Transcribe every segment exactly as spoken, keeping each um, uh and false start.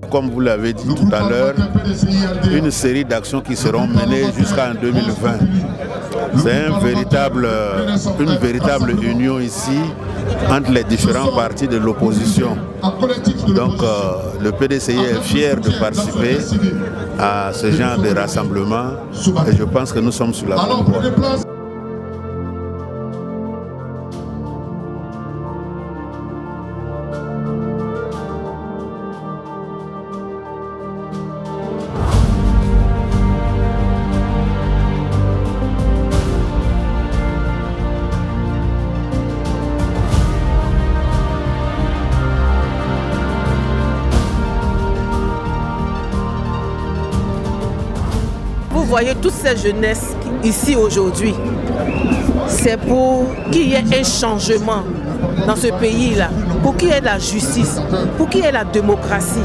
comme vous l'avez dit tout à l'heure, une série d'actions qui seront menées jusqu'en deux mille vingt. C'est un véritable, une véritable union ici entre les différents partis de l'opposition. Donc euh, le P D C I est fier de participer à ce genre de rassemblement et je pense que nous sommes sur la bonne voie. Vous voyez toute cette jeunesse ici aujourd'hui, c'est pour qu'il y ait un changement dans ce pays-là, pour qu'il y ait la justice, pour qu'il y ait la démocratie.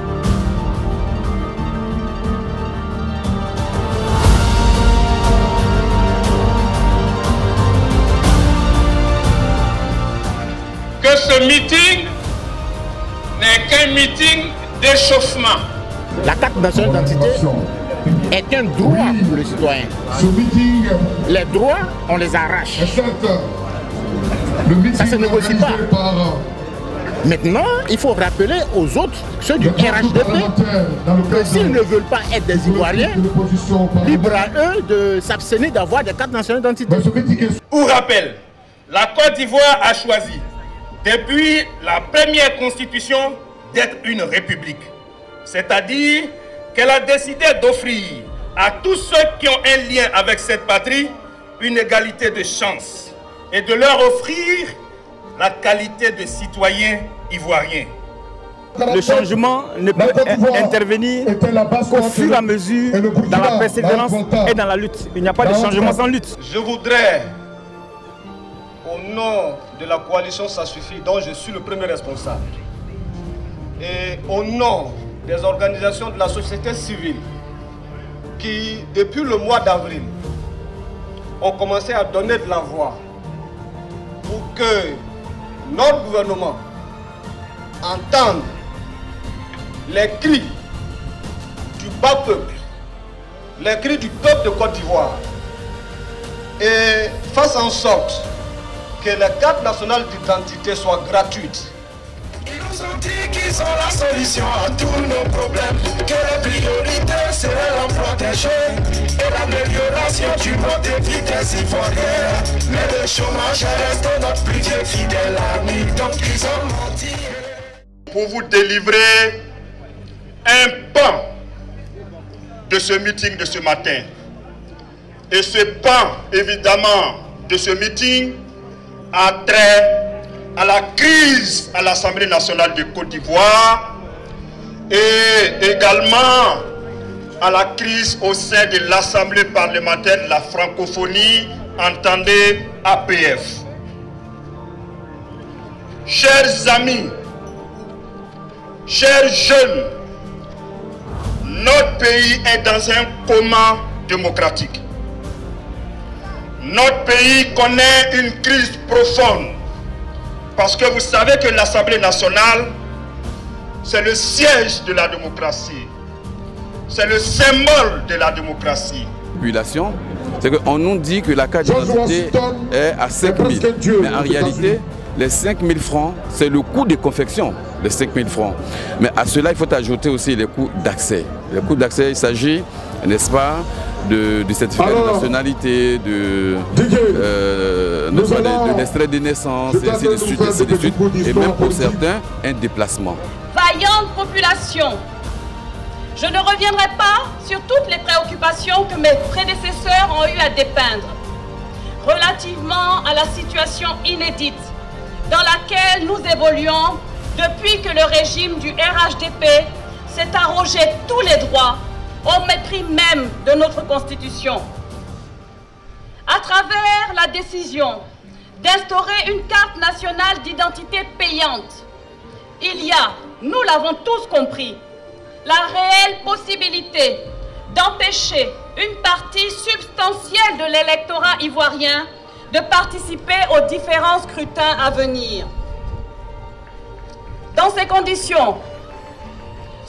Que ce meeting n'est qu'un meeting d'échauffement. La carte nationale d'identité est un droit pour le citoyen. Les droits, on les arrache. Ça ne se négocie pas. Maintenant, il faut rappeler aux autres, ceux du R H D P, que s'ils ne veulent pas être des Ivoiriens, libre à eux de s'abstenir d'avoir des cartes nationales d'identité. Pour rappel, la Côte d'Ivoire a choisi, depuis la première constitution, d'être une république. C'est-à-dire qu'elle a décidé d'offrir à tous ceux qui ont un lien avec cette patrie une égalité de chance et de leur offrir la qualité de citoyens ivoiriens. Le changement ne peut intervenir qu'au fur et à mesure dans la persévérance et dans la lutte. Il n'y a pas de changement sans lutte. Je voudrais, au nom de la coalition Ça Suffit, dont je suis le premier responsable, et au nom des organisations de la société civile qui, depuis le mois d'avril, ont commencé à donner de la voix pour que notre gouvernement entende les cris du bas peuple, les cris du peuple de Côte d'Ivoire et fasse en sorte que les cartes nationales d'identité soient gratuites. Ils nous ont dit qu'ils sont la solution à tous nos problèmes, que la priorité serait l'emploi des jeunes et l'amélioration du mode de vie des Ivoiriens. Mais le chômage reste notre plus vieux fidèle ami, donc ils ont menti. Pour vous délivrer un pan de ce meeting de ce matin. Et ce pan, évidemment, de ce meeting a trait à la crise à l'Assemblée nationale de Côte d'Ivoire et également à la crise au sein de l'Assemblée parlementaire de la francophonie, entendez A P F. Chers amis, chers jeunes, notre pays est dans un coma démocratique. Notre pays connaît une crise profonde. Parce que vous savez que l'Assemblée nationale, c'est le siège de la démocratie. C'est le symbole de la démocratie. Population, c'est qu'on nous dit que la carte d'identité est à cinq mille. Mais en réalité, les cinq mille francs, c'est le coût de confection, les cinq mille francs. Mais à cela, il faut ajouter aussi les coûts d'accès. Les coûts d'accès, il s'agit, n'est-ce pas, de, de certificat de nationalité, de, euh, de, de l'extrait de naissance, et ainsi de suite, ainsi de suite. Et même pour certains, un déplacement. Vaillante population, je ne reviendrai pas sur toutes les préoccupations que mes prédécesseurs ont eu à dépeindre relativement à la situation inédite dans laquelle nous évoluons depuis que le régime du R H D P s'est arrogé tous les droits au mépris même de notre Constitution. À travers la décision d'instaurer une carte nationale d'identité payante, il y a, nous l'avons tous compris, la réelle possibilité d'empêcher une partie substantielle de l'électorat ivoirien de participer aux différents scrutins à venir. Dans ces conditions,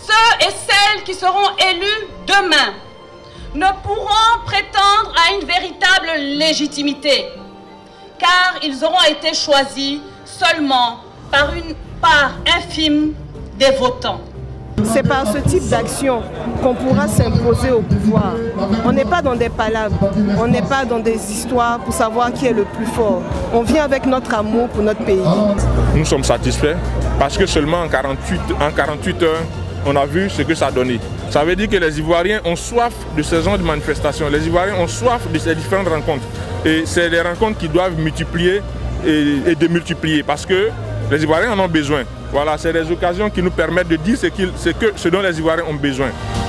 ceux et celles qui seront élus demain ne pourront prétendre à une véritable légitimité, car ils auront été choisis seulement par une part infime des votants. C'est par ce type d'action qu'on pourra s'imposer au pouvoir. On n'est pas dans des palabres, on n'est pas dans des histoires pour savoir qui est le plus fort. On vient avec notre amour pour notre pays. Nous sommes satisfaits parce que seulement en quarante-huit, en quarante-huit heures, on a vu ce que ça a donné. Ça veut dire que les Ivoiriens ont soif de ce genre de manifestations. Les Ivoiriens ont soif de ces différentes rencontres. Et c'est des rencontres qui doivent multiplier et, et démultiplier parce que les Ivoiriens en ont besoin. Voilà, c'est des occasions qui nous permettent de dire ce, qu ce, que, ce dont les Ivoiriens ont besoin.